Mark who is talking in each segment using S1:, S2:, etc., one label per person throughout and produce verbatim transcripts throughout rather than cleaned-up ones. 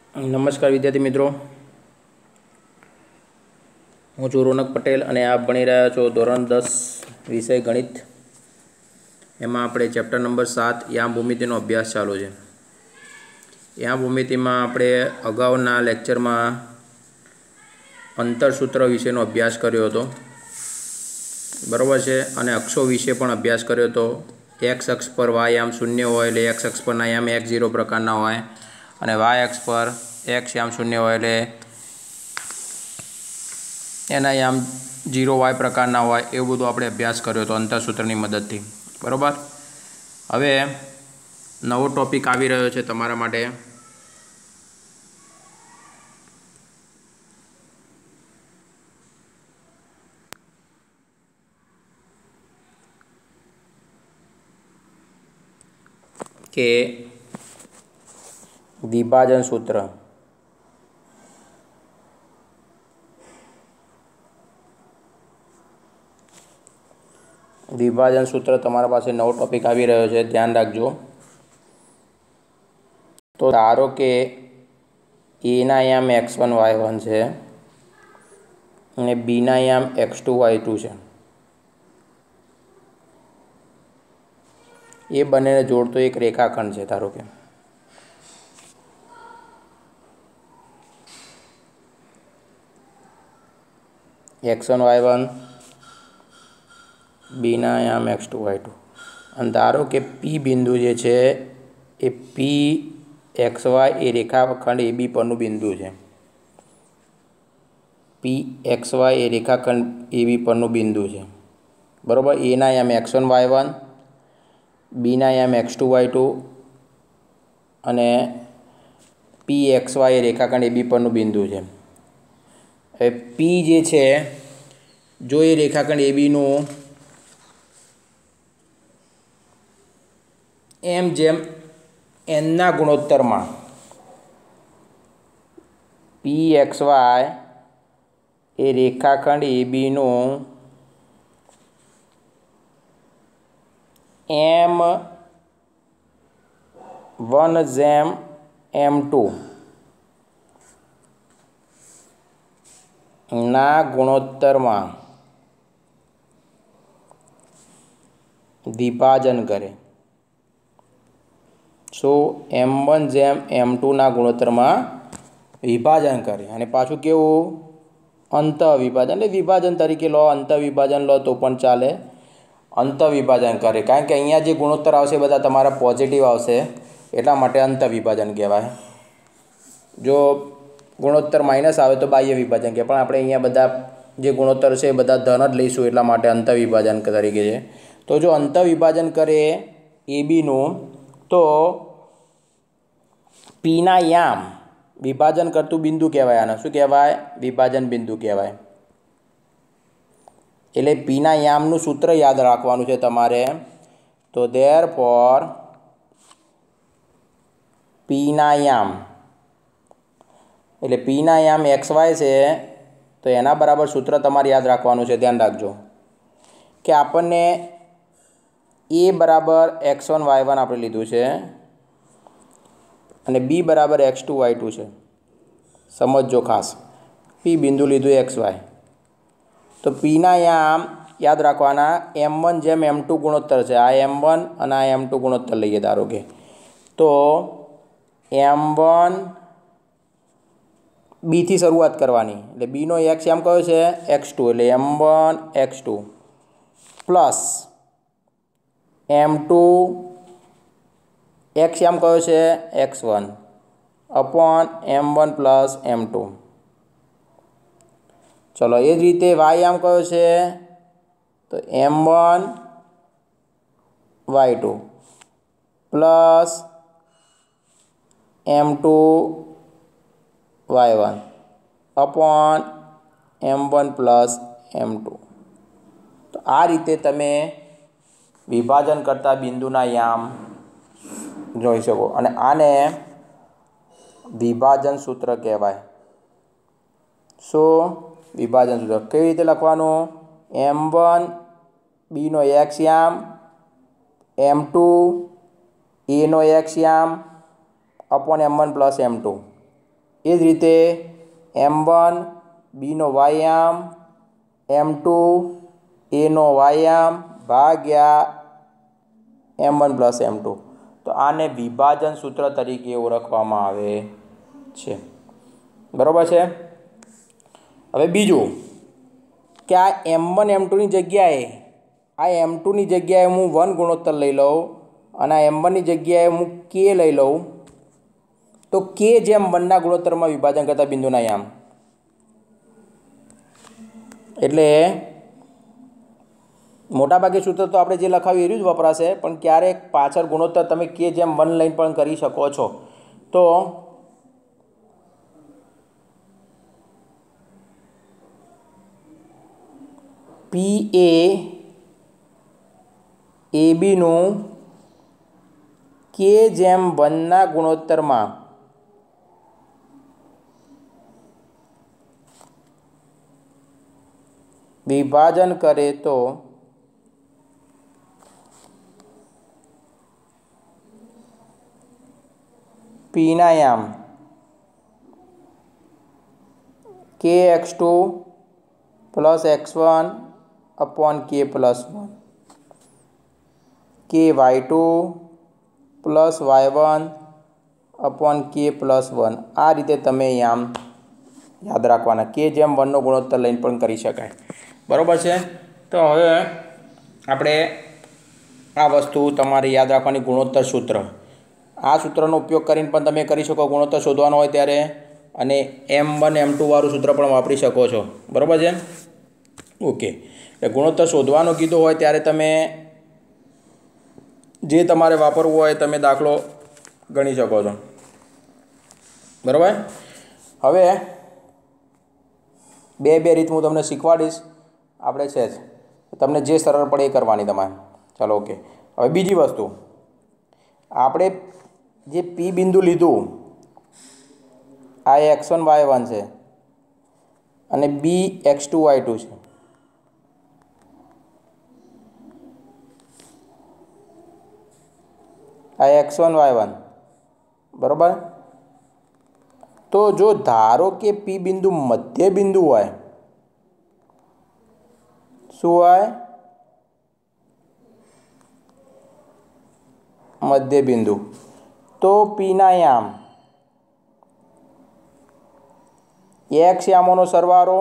S1: નમસ્કાર વિદ્યાર્થી મિત્રો, હું છું રોનક પટેલ અને આપ ભણી રહ્યા છો ધોરણ દસ વિષય ગણિત. એમાં આપણે ચેપ્ટર નંબર સાત યામ ભૂમિતિનો અભ્યાસ ચાલુ છે. યામ ભૂમિતિમાં આપણે અગાઉના લેક્ચરમાં અંતરસૂત્ર વિશેનો અભ્યાસ કર્યો હતો, બરાબર છે, અને અક્ષો વિશે પણ અભ્યાસ કર્યો હતો. એક્સ અક્ષ પર વાય યામ શૂન્ય હોય એટલે એક્સ અક્ષ પરના યામ એક્સ ઝીરો પ્રકારના હોય, અને વાય અક્ષ પર એક્સ યામ શૂન્ય હોય એટલે એના યામ ઝીરો વાય પ્રકારના હોય. એવું બધું આપણે અભ્યાસ કર્યો હતો અંતરસૂત્રની મદદથી, બરાબર. હવે નવો ટૉપિક આવી રહ્યો છે તમારા માટે, કે વિભાજન સૂત્ર. વિભાજન સૂત્ર તમારા પાસે નવો ટોપિક આવી રહ્યો છે, ધ્યાન રાખજો. તો ધારો કે એના યામ એક્સ વન વાય વન છે અને બીના યામ એક્સ ટુ વાય ટુ છે. એ બંનેને જોડતો એક રેખાખંડ છે. ધારો કે એક્સ વન વાય વન, બીના યામ એક્સ ટુ વાય ટુ, અને ધારો કે પી બિંદુ જે છે એ પી એક્સ વાય એ રેખાખંડ એ બી પરનું બિંદુ છે. પી એક્સ વાય એ રેખાખંડ એ બી પરનું બિંદુ છે, બરાબર. એના યામ એક્સ વન વાય વન, બીના યામ એક્સ ટુ વાય ટુ, અને પી એક્સ વાય એ રેખાખંડ એ બી પરનું બિંદુ છે. હવે પી જે છે, જો એ રેખાખંડ એ બીનું એમ જેમ એનના ગુણોત્તરમાં પી એક્સ વાય એ રેખાખંડ એ બીનું એમ વન જેમ એમ ટુ ના ગુણોત્તરમાં વિભાજન કરે. શું? એમ વન જેમ એમ ટુના ગુણોત્તરમાં વિભાજન કરે. અને પાછું કેવું? અંત વિભાજન, એટલે વિભાજન તરીકે લો, અંત વિભાજન લો તો પણ ચાલે. અંત વિભાજન કરે, કારણ કે અહીંયા જે ગુણોત્તર આવશે બધા તમારા પોઝિટિવ આવશે, એટલા માટે અંત વિભાજન કહેવાય. જો ગુણોત્તર માઇનસ આવે તો બાહ્ય વિભાજન કહેવાય, પણ આપણે અહીંયા બધા જે ગુણોત્તર છે એ બધા ધન જ લઈશું, એટલા માટે અંત વિભાજન તરીકે છે. તો જો અંત વિભાજન કરે એ બીનું, તો પીના યામ વિભાજન કરતું બિંદુ કહેવાય. આને શું કહેવાય? વિભાજન બિંદુ કહેવાય. એટલે પીના યામનું સૂત્ર યાદ રાખવાનું છે તમારે. તો ધેર ફોર પીના યામ, એટલે પીના યામ એક્સ વાય છે, તો એના બરાબર સૂત્ર તમારે યાદ રાખવાનું છે. ધ્યાન રાખજો કે આપણને એ બરાબર એક્સ વન વાય વન આપણે લીધું છે અને બી બરાબર એક્સ ટુ વાય ટુ છે. સમજજો ખાસ, પી બિંદુ લીધું એક્સ વાય, તો પીના યામ યાદ રાખવાના એમ વન જેમ એમ ટુ ગુણોત્તર છે. આ એમ વન અને આ એમ ટુ ગુણોત્તર લઈએ ધારો કે, તો એમ વન બીથી શરૂઆત કરવાની, એટલે બીનો એક્સ યામ કયો છે? એક્સ ટુ, એટલે M one X two plus M two X યામ કયો છે? X one upon M one plus M two. ચલો, એ જ રીતે વાય યામ કયો છે? તો M one Y two plus M two Y one upon M one plus M two. તો આ રીતે તમે વિભાજન કરતા બિંદુના યામ જોઈ શકો, અને આને વિભાજન સૂત્ર કહેવાય. શું? વિભાજન સૂત્ર. કેવી રીતે લખવાનું? એમ વન બીનો એક્સ યામ, એમ ટુ એનો એક્સ યામ અપોન M one plus M two. એ જ રીતે એમ વન બીનો વાયામ એમ ટુ એનો વાયામ ભાગ્યા M one plus M two. તો આને વિભાજન સૂત્ર તરીકે ઓળખવામાં આવે છે. બરાબર છે. હવે બીજું કે આ એમ વન એમ ટુની જગ્યાએ આ એમ ટુની જગ્યાએ હું વન ગુણોત્તર લઈ લઉં અને આ એમ વનની જગ્યાએ હું કે લઈ લઉં, તો કે જેમ વનના ગુણોત્તરમાં વિભાજન કરતા બિંદુના યામ. એટલે મોટાભાગે સૂત્ર તો આપણે જે લખાવ્યું એ જ વપરાશે, પણ ક્યારેક પાછળ ગુણોત્તર તમે કે જેમ વન લઈને પણ કરી શકો છો. તો પી એ એ બીનું કે જેમ વનના ગુણોત્તરમાં વિભાજન કરે તો પીના યામ K X two plus X one upon K plus one, K Y two plus Y one upon K plus one. આ રીતે તમે યામ યાદ રાખવાના. કે જેમ વનનો ગુણોત્તર લઈને પણ કરી શકાય. બરાબર છે. તો હવે આપણે આ વસ્તુ તમારે યાદ રાખવાની, ગુણોત્તર સૂત્ર. આ સૂત્રનો ઉપયોગ કરીને પણ તમે કરી શકો ગુણોત્તર શોધવાનો હોય ત્યારે, અને એમ વન એમ ટુ વાળું સૂત્ર પણ વાપરી શકો છો. બરાબર છે. ઓકે. એટલે ગુણોત્તર શોધવાનો કીધો હોય ત્યારે તમે જે તમારે વાપરવું હોય તમે દાખલો ગણી શકો છો. બરાબર. હવે બે બે રીત હું તમને શીખવાડીશ. આપણે છે જ તમને જે સરળ પડે એ કરવાની તમારે. ચાલો ઓકે. હવે બીજી વસ્તુ, આપણે જે પી બિંદુ લીધું આ એક્સ વન વાય વન છે અને B X two Y two છે. આ એક્સ વન વાય વન બરાબર. તો જો ધારો કે પી બિંદુ મધ્ય બિંદુ હોય, શું હોય? મધ્ય બિંદુ. તો પીના યામ એક્સ યામોનો સરવાળો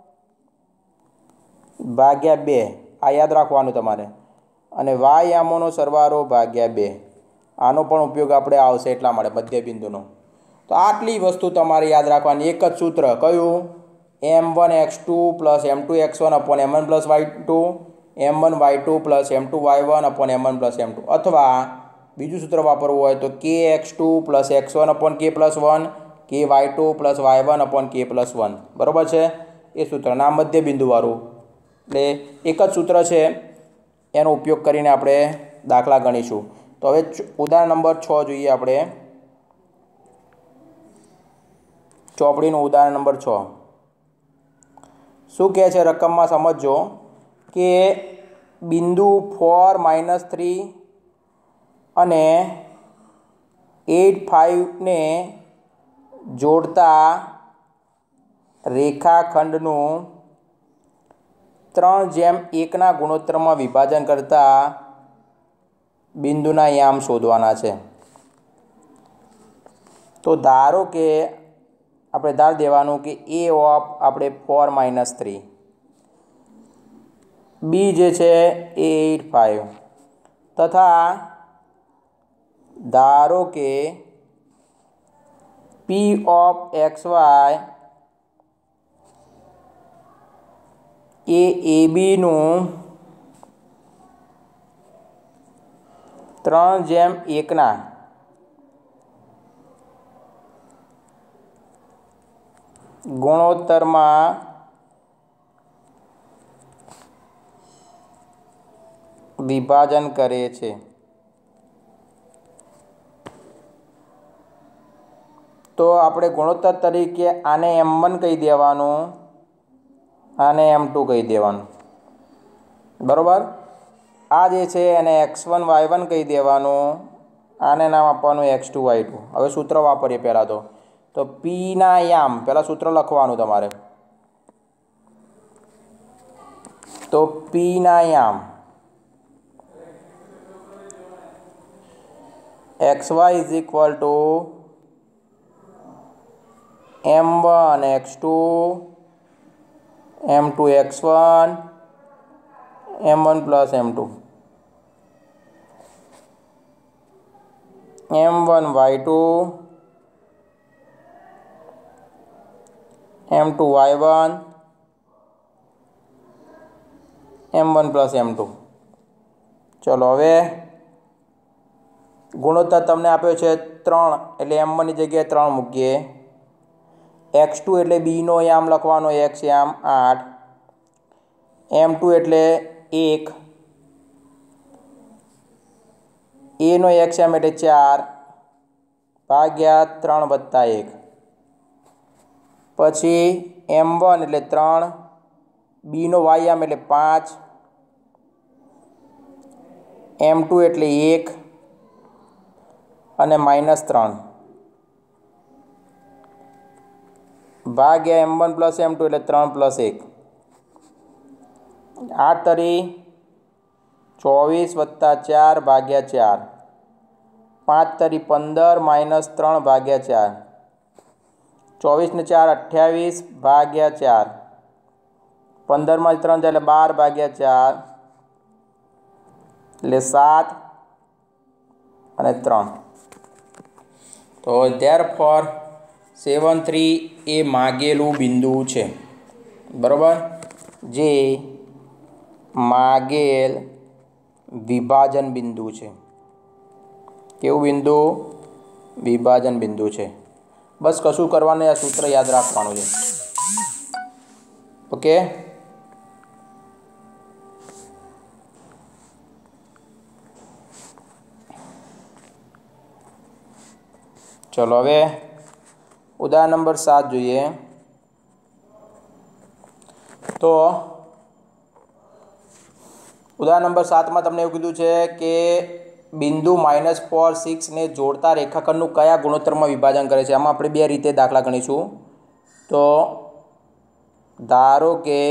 S1: ભાગ્યા બે, આ યાદ રાખવાનું તમારે, અને વાય યામોનો સરવાળો ભાગ્યા બે. આનો પણ ઉપયોગ આપણે આવશે એટલા માટે મધ્ય બિંદુનો. તો આટલી વસ્તુ તમારે યાદ રાખવાની. એક જ સૂત્ર કયું? M one X two plus M two X one upon M one plus Y two, M one Y two plus M two Y one upon M one plus M two. અથવા બીજું સૂત્ર વાપરવું હોય તો K X two plus X one upon K plus one, K Y two plus Y one upon K plus one. બરાબર છે. એ સૂત્રના મધ્ય બિંદુવાળું. એટલે એક જ સૂત્ર છે, એનો ઉપયોગ કરીને આપણે દાખલા ગણીશું. તો હવે ઉદાહરણ નંબર છ જોઈએ આપણે. ચોપડીનું ઉદાહરણ નંબર છ શું કહે છે? રકમમાં સમજો કે બિંદુ ફોર માઇનસ થ્રી અને એટ ફાઇવને જોડતા રેખાખંડનું ત્રણ જેમ એકના ગુણોત્તરમાં વિભાજન કરતા બિંદુના યામ શોધવાના છે. તો ધારો કે આપણે ધાર દેવાનું કે એ ઓફ આપણે ફોર માઇનસ થ્રી, બી જે છે એ એટ ફાઇવ, તથા ધારો કે પી ઓફ એક્સ વાય એ એ બીનું ત્રણ જેમ એકના ગુણોત્તરમાં વિભાજન કરે છે. તો આપણે ગુણોત્તર તરીકે આને એમ વન કહી દેવાનું, આને એમ ટુ કહી દેવાનું. બરાબર. આ જે છે એને એક્સ વન વાય વન કહી દેવાનું, આને નામ આપવાનું એક્સ ટુ વાય ટુ. હવે સૂત્ર વાપરીએ પહેલાં તો तो पीना याम पहला सूत्र लखवानुं तमारे। तो पीना याम X Y is equal to M one X two M two X one M one plus M two M one Y two M two Y one M one plus M two. चलो हवे गुणोत्तर तमने आप्यो छे त्रण एटले M one की जगह त्रण मूकीए। एक्स टू एटले बी नो याम लखवानो एक्स याम आठ। एम टू एटले एक ए नो एक्स याम एटले चार भाग्या त्रण वत्ता एक। पछी एम वन एटले त्रण बी नो वाय याम एटले पांच एम टू एटले एक अने माइनस त्रण भाग्या M one plus M two एटले त्रण प्लस एक। आठ तरी चौवीस वत्ता चार भाग्या चार पाँच तरी पंदर माइनस त्रण भाग्या चार चौवीस ने चार अठावीस भाग्या चार पंदर में त्रण जाए बार भाग्या चार एटले सात अने त्रण। तो देयरफॉर सेवन थ्री ए मागेलू बिंदु है बराबर जे मागेल विभाजन बिंदु है। केवुं बिंदु विभाजन बिंदु है। बस कशुं करवानुं आ सूत्र याद राखवानुं छे। ओके चलो हवे उदाहरण नंबर सात जोईए। तो उदाहरण नंबर सात में तमने एवुं कीधुं छे के बिंदु माइनस फोर सिक्स ने जोड़ता रेखाखंडनुं कया गुणोत्तर में विभाजन करे छे। आमां आपणे बे रीते दाखला गणीशुं। तो धारो के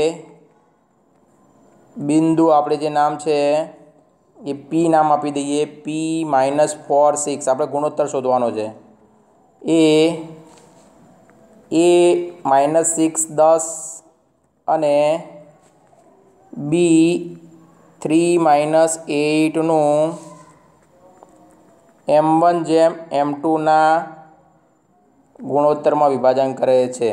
S1: बिंदु आपणे जे नाम छे ए पी नाम आपी दईए। पी माइनस फोर सिक्स आपणे गुणोत्तर शोधवानो छे। ए ए माइनस सिक्स दस अने बी थ्री माइनस एट नु एम वन जेम एम टू ना गुणोत्तर में विभाजन करे छे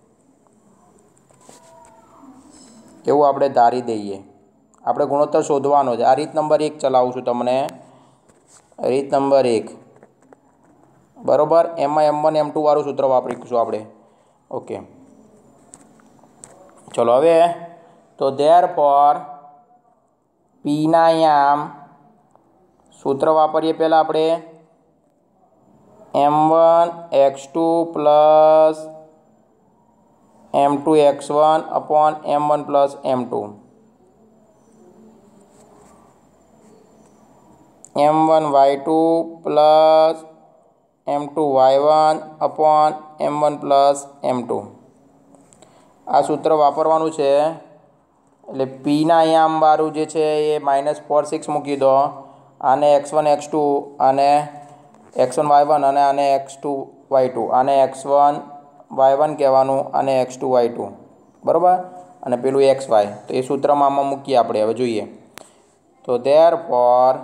S1: एवं आपणे धारी दईए। आपणे गुणोत्तर शोधवानो छे। आ रीत नंबर एक चलावुं छुं तमने। रीत नंबर एक बराबर M M one M two वाळुं सूत्र वापरीशुं आपणे। ओके चलो हवे तो देयरफॉर पी ना याम सूत्र वापरीए। पहला आपणे M one X two plus M two X one upon M one plus M two M one Y two plus M two Y one upon M one plus M two आ सूत्र वापरवानुं छे। एटले पी ना याम वाळुं जे छे ए माइनस फोर सिक्स मूकी दो। आने एक्स वन एक्स टू आने एक्स वन वाई वन अने आने एक्स टू वाई टू आने एक्स वन वाई वन कहेवानुं आने एक्स टू वाई टू बराबर अने पेलुं एक्स वाई। तो ये सूत्र में आमां मूकीए आपणे। हवे जोईए तो देयरफॉर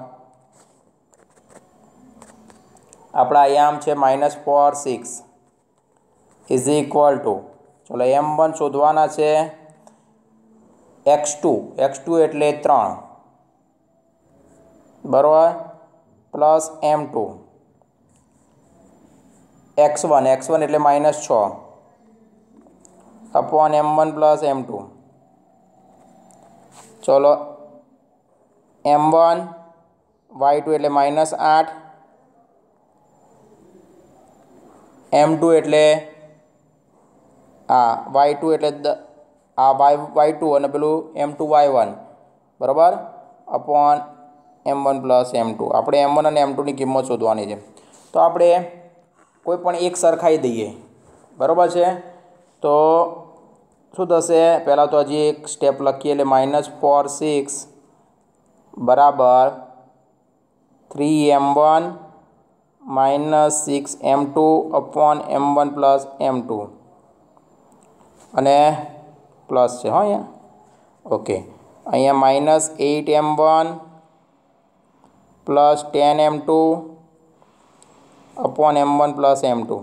S1: आपणा याम छे minus four six is equal to चलो एम वन शोधवाना छे एक्स टू एक्स टू एटले त्रण बराबर plus M two X one X one एटले माइनस छ upon M one plus M two. चलो एम वन वाई टू एटले माइनस आठ एम टू एटले आ वाई टू एटले आ वाई वाई टू अने पेलू एम टू वाई वन बराबर upon M one plus M two. આપણે एम वन અને एम टू ની કિંમત શોધવાની છે। તો આપણે કોઈ પણ એક સરખાઈ દઈએ बराबर है। तो शू थशे पहला तो हजी एक स्टेप लखीए एटले माइनस फोर सिक्स बराबर three M one minus six M two upon M one plus M two अने प्लस है हाँ अँ ओके अँ minus eight M one plus ten M two upon M one plus M two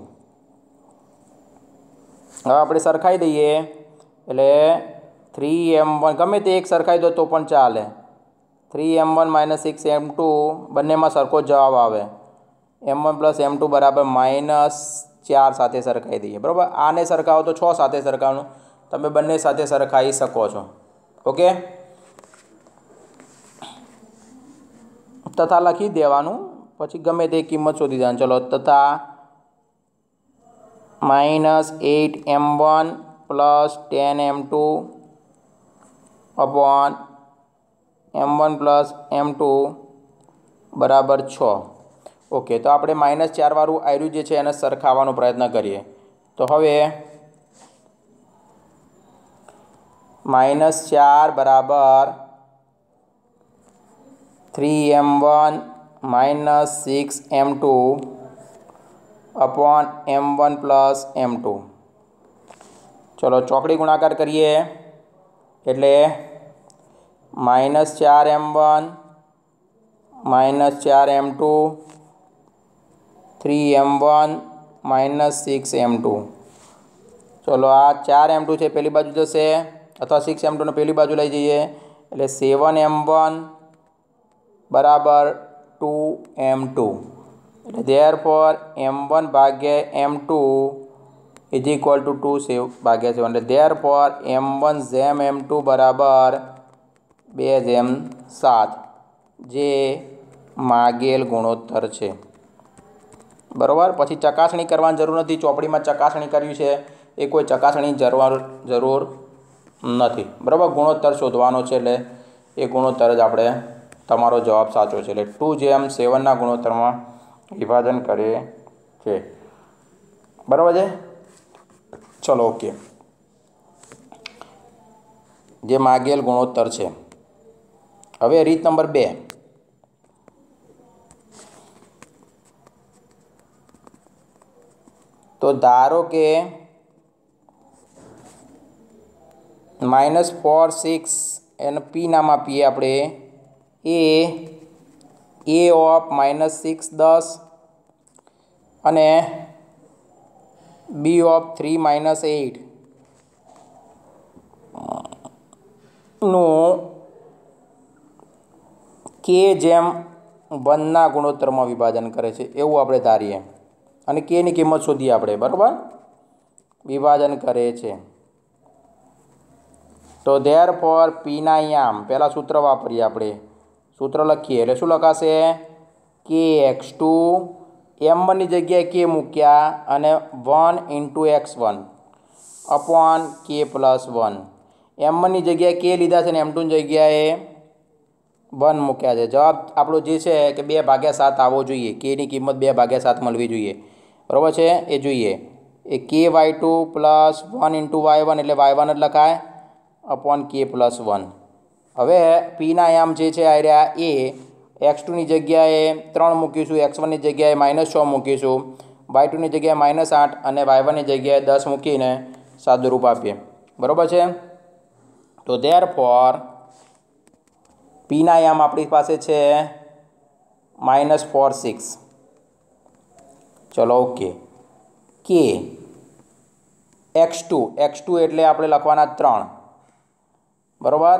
S1: हवे आपणे सरखाई दईए एटले three M one गमे ते एक सरखाई दो तो पण चाले three M one minus six M two बने में सरखो जवाब आवे M one plus M two बराबर माइनस चार साथे सरखाई दईए बराबर आने सरखाओ तो छ साथे सरखाववानुं तमे बने साथे सरखाई शको छो ओके तथा लखी देवानुं पछी गमे ते किंमत शोधी देवानी चलो तथा minus eight M one plus ten M two upon M one plus M two बराबर छ ओके तो आपणे माइनस चार वाळुं आव्युं जे छे एने सरखाववानो प्रयत्न करीए तो हवे माइनस चार बराबर three M one minus six M two upon M one plus M two चलो चौकड़ी गुणाकार करिए एटले माइनस चार एम वन माइनस चार M two three M one minus six M two चलो आ चार एम टू है पहली बाजू जैसे अथवा सिक्स एम टू ने पहली बाजू लाई जाइए एटले सेवन एम वन बराबर two M two therefore M one भाग्य M two is equal to two सेव भाग्य सेवन देयरफॉर एम वन जेम एम टू बराबर बे जेम सात जे मागेल गुणोत्तर है बराबर पछी चकासणी करवानी जरूर नहीं चोपड़ी में चकासणी करवी छे ए कोई चकासणी जरूर जरूर नहीं बराबर गुणोत्तर शोधवानो छे एटले ए गुणोत्तर ज आपणे तमारो जवाब साचो छे एटले टू जेम सेवन ना गुणोत्तर में विभाजन करे छे बराबर है। चलो ओके जे मागेल गुणोत्तर है हवे रीत नंबर बे तो धारो के माइनस फोर सिक्स एन पी नाम आपीए आपणे ए ए ऑफ माइनस सिक्स दस अने B of three minus eight नु के जेम वन ना गुणोत्तर में विभाजन करे छे एवुं आपणे धारीए अने के नी किंमत शोधीए आपणे बराबर विभाजन करे छे तो देयरफॉर पी ना याम पहला सूत्र वापरीए आपणे सूत्र लखीए एटले शुं लखाशे के एक्स टू एम वन ની જગ્યાએ કે મૂક્યા અને one into X one upon K plus one M one ની જગ્યાએ કે લીધા છે ને एम टू ની જગ્યાએ वन મૂક્યા છે જવાબ આપણો જે છે કે બે ભાગ્યા સાત આવવો જોઈએ કે ની કિંમત બે ભાગ્યા સાત મળવી જોઈએ બરાબર છે એ જોઈએ એ કે Y two plus one into Y one એટલે वाय वन જ લખાય अपॉन के प्लस वन हवे पी ना आयाम जे छे आ रह्या ए एक्स टू नी जग्याए त्रण मूकीशुं एक्स वन नी जग्याए माइनस छ मूकीशुं वाय टू नी जग्याए माइनस आठ अने वाय वन नी जग्याए दस मूकीने सादुरूप आपीए बराबर छे। तो देयरफॉर पी ना आयाम आपणी पासे छे माइनस फोर सिक्स चलो ओके के एक्स टू एक्स टू एटले आपणे लखवाना त्रण बराबर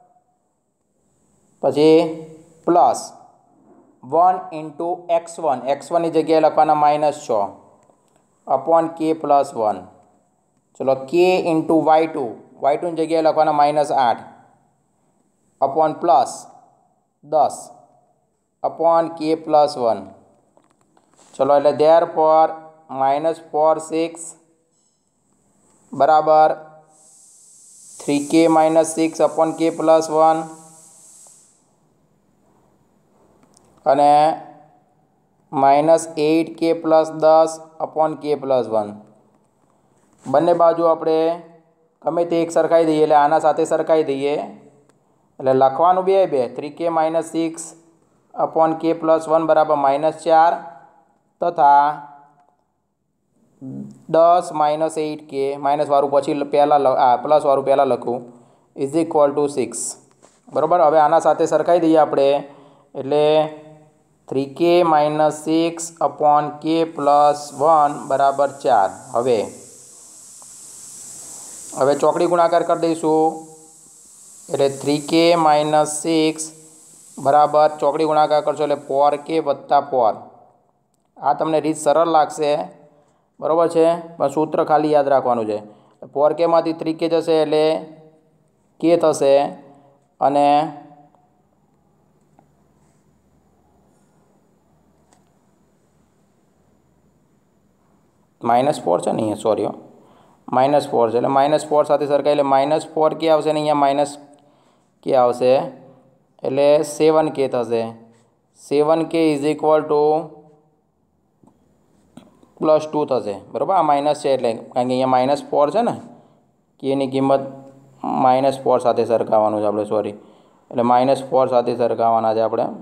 S1: पछी plus one into X one X one की जगह लखवाना माइनस छ अपॉन के प्लस वन चलो के into Y two Y two की जगह लखवाना माइनस आठ अपॉन प्लस दस अपॉन के प्लस वन चलो एटले देयरफॉर माइनस फोर सिक्स बराबर three K minus six upon K plus one अने माइनस एट के प्लस दस अपॉन के प्लस वन બંને બાજુ આપણે ગમે તે એક સરખાઈ દઈએ એટલે આના સાથે સરખાઈ દઈએ એટલે લખવાનું બે બે three K minus six upon K plus one બરાબર માઇનસ ચાર તથા દસ માઇનસ એઇટ કે માઇનસવાળું પછી પહેલાં આ પ્લસવાળું પહેલાં લખું ઇઝ ઇક્વલ ટુ સિક્સ બરાબર. હવે આના સાથે સરખાઈ દઈએ આપણે એટલે three K minus six upon K plus one બરાબર ચાર. હવે હવે ચોકડી ગુણાકાર કરી દઈશું એટલે થ્રી કે માઇનસ સિક્સ બરાબર ચોકડી ગુણાકાર કરશો એટલે ફોર કે વત્તા ફોર. આ તમને રીત સરળ લાગશે બરાબર છે, પણ સૂત્ર ખાલી યાદ રાખવાનું છે. ફોર કેમાંથી થ્રી કે જશે એટલે કે થશે અને માઇનસ ફોર છે ને અહીંયા સોરી માઇનસ ફોર છે એટલે માઇનસ ફોર સાથે સરખાઈ એટલે માઇનસ ફોર કે આવશે ને અહીંયા માઇનસ કે આવશે એટલે સેવન કે થશે. Seven K is equal to plus two થશે બરાબર. આ માઇનસ છે એટલે કારણ કે અહીંયા માઇનસ ફોર છે ને કે એની કિંમત માઇનસ ફોર સાથે સરખાવવાનું છે આપણે સોરી એટલે માઇનસ ફોર સાથે સરખાવવાના છે આપણે.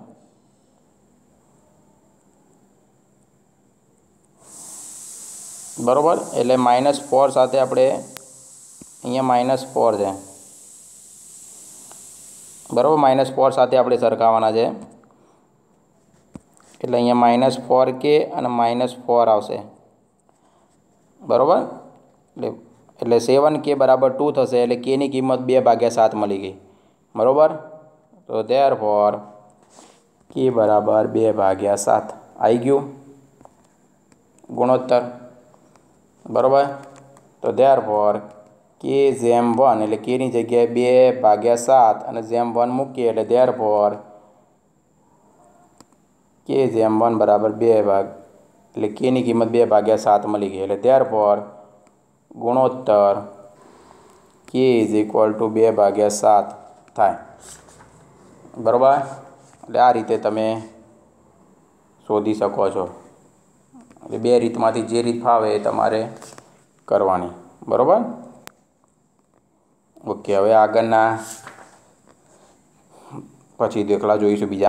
S1: બરાબર એટલે માઇનસ ફોર સાથે આપણે અહીંયા માઇનસ ફોર છે બરાબર માઇનસ ફોર સાથે આપણે સરખાવવાના છે એટલે અહીંયા માઇનસ ફોર કે અને માઇનસ ફોર આવશે બરાબર. એટલે એટલે સેવન કે બરાબર ટુ થશે એટલે કેની કિંમત બે ભાગ્યા સાત મળી ગઈ બરાબર. તો ધેર ફોર કે બરાબર બે ભાગ્યા સાત આવી ગયું ગુણોત્તર બરાબર. તો ધેર ફોર કે જેમ વન એટલે કેની જગ્યાએ બે ભાગ્યા સાત અને જેમ વન મૂકીએ એટલે ધેર ફોર કે જેમ વન બરાબર બે ભાગ એટલે કેની કિંમત બે ભાગ્યા સાત મળી ગઈ એટલે ધેર ફોર ગુણોત્તર કે ઇઝ ઇક્વલ ટુ બે ભાગ્યા સાત થાય બરાબર. એટલે આ રીતે તમે શોધી શકો છો. એટલે બે રીતમાંથી જે રીત ફાવે એ તમારે કરવાની બરાબર. ઓકે હવે આગળના પછી દાખલા જોઈશું બીજા.